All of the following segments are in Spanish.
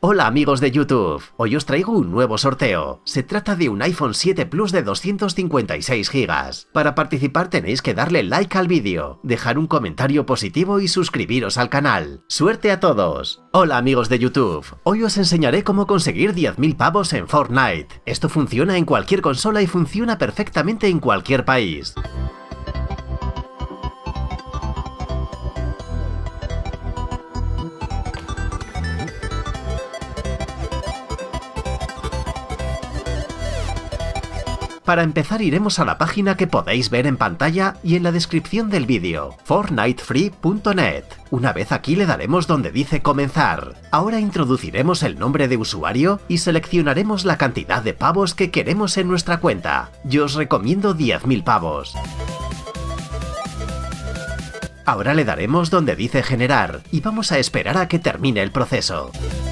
Hola amigos de YouTube, hoy os traigo un nuevo sorteo. Se trata de un iPhone 7 Plus de 256 GB. Para participar tenéis que darle like al vídeo, dejar un comentario positivo y suscribiros al canal. ¡Suerte a todos! Hola amigos de YouTube, hoy os enseñaré cómo conseguir 10.000 pavos en Fortnite. Esto funciona en cualquier consola y funciona perfectamente en cualquier país. Para empezar iremos a la página que podéis ver en pantalla y en la descripción del vídeo, fortnitefree.net. Una vez aquí le daremos donde dice comenzar. Ahora introduciremos el nombre de usuario y seleccionaremos la cantidad de pavos que queremos en nuestra cuenta. Yo os recomiendo 10.000 pavos. Ahora le daremos donde dice generar y vamos a esperar a que termine el proceso.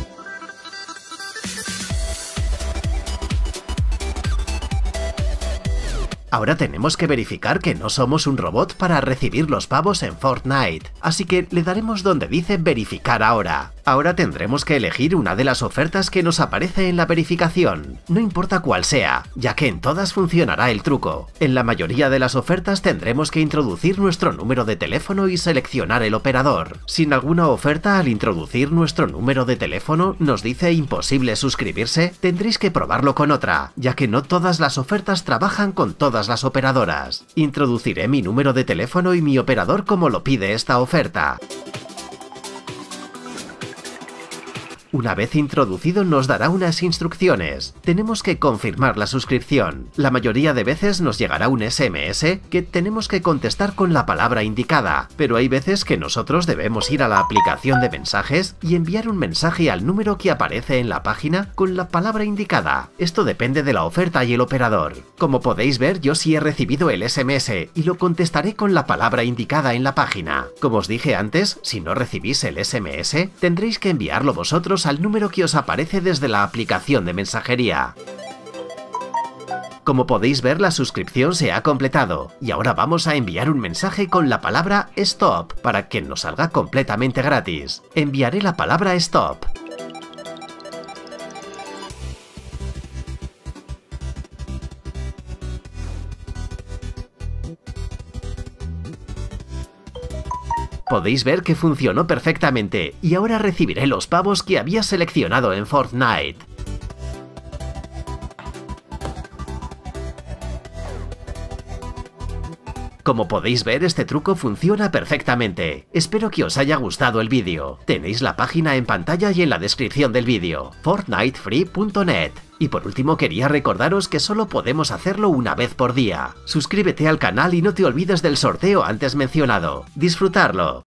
Ahora tenemos que verificar que no somos un robot para recibir los pavos en Fortnite, así que le daremos donde dice verificar ahora. Ahora tendremos que elegir una de las ofertas que nos aparece en la verificación, no importa cuál sea, ya que en todas funcionará el truco. En la mayoría de las ofertas tendremos que introducir nuestro número de teléfono y seleccionar el operador. Si en alguna oferta al introducir nuestro número de teléfono nos dice imposible suscribirse, tendréis que probarlo con otra, ya que no todas las ofertas trabajan con todas las operadoras. Introduciré mi número de teléfono y mi operador como lo pide esta oferta. Una vez introducido nos dará unas instrucciones. Tenemos que confirmar la suscripción. La mayoría de veces nos llegará un SMS que tenemos que contestar con la palabra indicada, pero hay veces que nosotros debemos ir a la aplicación de mensajes y enviar un mensaje al número que aparece en la página con la palabra indicada. Esto depende de la oferta y el operador. Como podéis ver, yo sí he recibido el SMS y lo contestaré con la palabra indicada en la página. Como os dije antes, si no recibís el SMS, tendréis que enviarlo vosotros al número que os aparece desde la aplicación de mensajería. Como podéis ver, la suscripción se ha completado y ahora vamos a enviar un mensaje con la palabra STOP para que nos salga completamente gratis. Enviaré la palabra STOP. Podéis ver que funcionó perfectamente y ahora recibiré los pavos que había seleccionado en Fortnite. Como podéis ver, este truco funciona perfectamente. Espero que os haya gustado el vídeo. Tenéis la página en pantalla y en la descripción del vídeo, fortnitefree.net. Y por último quería recordaros que solo podemos hacerlo una vez por día. Suscríbete al canal y no te olvides del sorteo antes mencionado. ¡Disfrutarlo!